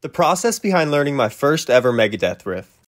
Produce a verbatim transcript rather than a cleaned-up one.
The process behind learning my first ever Megadeath riff.